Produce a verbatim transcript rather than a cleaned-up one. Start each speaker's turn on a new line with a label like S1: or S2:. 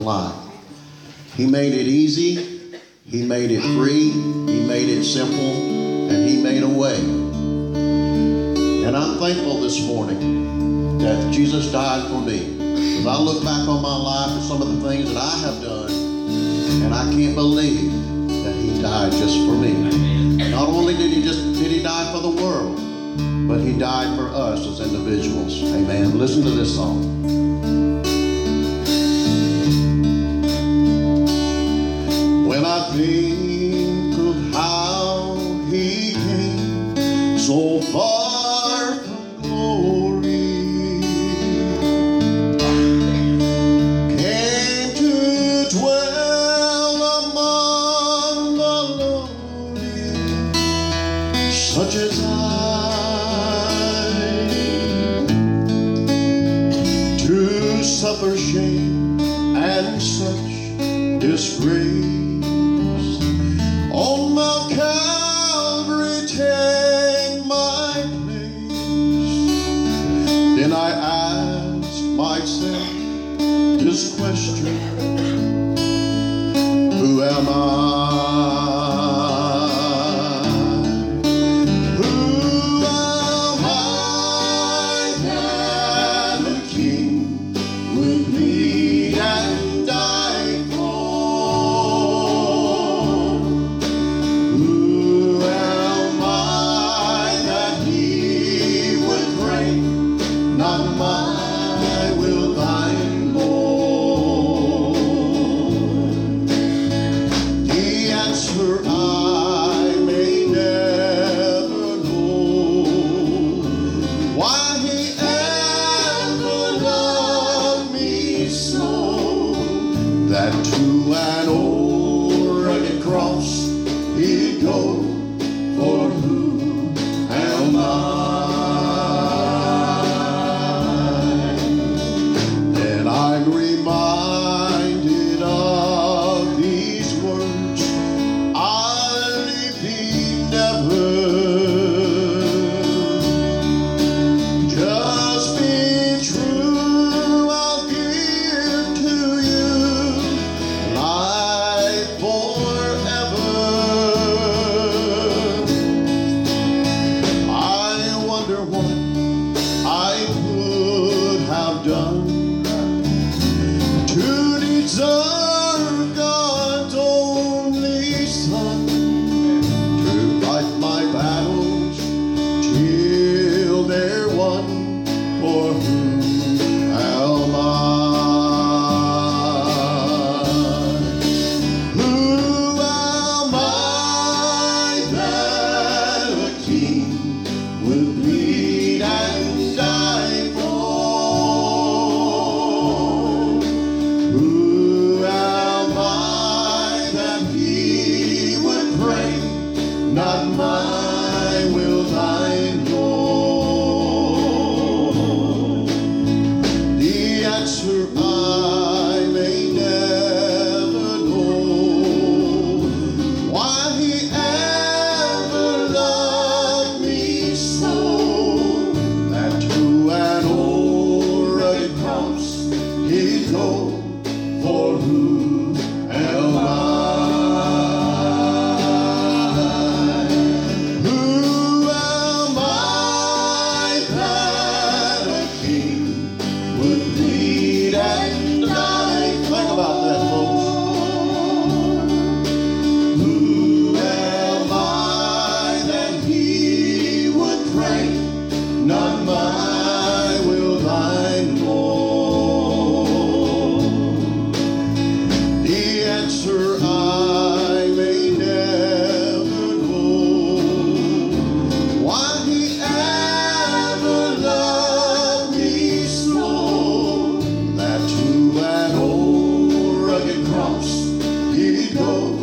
S1: life. He made it easy, He made it free, He made it simple, and He made a way. And I'm thankful this morning that Jesus died for me. As I look back on my life and some of the things that I have done, and I can't believe that He died just for me. Not only did He just did He die for the world, but He died for us as individuals. Amen. Listen to this song. When I think of how He came so far from glory, came to dwell among the lowly, such as I, to suffer shame and such disgrace. On Mount Calvary take my place. Then I ask myself this question: who am I? Who am I that the King would bleed and die for? Not my will, thine, Lord. The answer I may never know, why He ever loved me so, that to an old rugged cross He'd go. For who am I? I'm reminded of these words I'll repeat never. Just be true, I'll give to you life forever. I wonder what I could have done to deserve God's only Son, to fight my battles till they're won. For who am I? Who am I that a King will bleed and die for? Not my will, thine, Lord. The answer I may never know, why He ever loved me so, that to an old rugged cross He'd go. For who am I? Not my will, thine, Lord. The answer I may never know, why He ever loved me so, that to an old rugged cross He'd go.